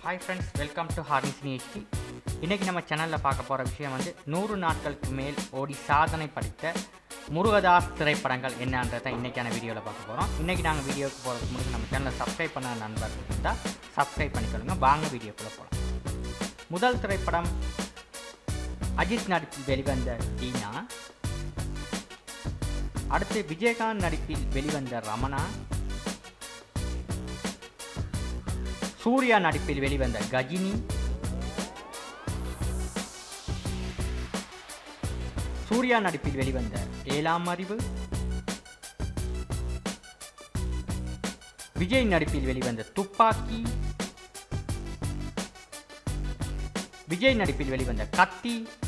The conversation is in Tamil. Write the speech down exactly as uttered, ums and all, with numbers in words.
ஹாய் ஃப்ரெண்ட்ஸ், வெல்கம் டு ஹார்னிஸ்னி ஹெச்டி. இன்றைக்கி நம்ம சேனலில் பார்க்க போகிற விஷயம் வந்து நூறு நாட்களுக்கு மேல் ஓடி சாதனை படைத்த முருகதாஸ் திரைப்படங்கள் என்னன்றதை இன்றைக்கான வீடியோவில் பார்க்க போகிறோம். இன்றைக்கி நாங்கள் வீடியோவுக்கு போகிறதுக்கு முன்னாடி நம்ம சேனலை சப்ஸ்கிரைப் பண்ண நண்பர்கள் இருந்தால் சப்ஸ்கிரைப் பண்ணிக்கொள்ளுங்க. வாங்க வீடியோக்குள்ளே போகலாம். முதல் திரைப்படம் அஜித் நடிப்பில் வெளிவந்த டீனா. அடுத்து விஜயகாந்த் நடிப்பில் வெளிவந்த ரமணா. சூர்யா நடிப்பில் வெளிவந்த கஜினி. சூர்யா நடிப்பில் வெளிவந்த ஏழாம் அறிவு. விஜய் நடிப்பில் வெளிவந்த துப்பாக்கி. விஜய் நடிப்பில் வெளிவந்த கத்தி.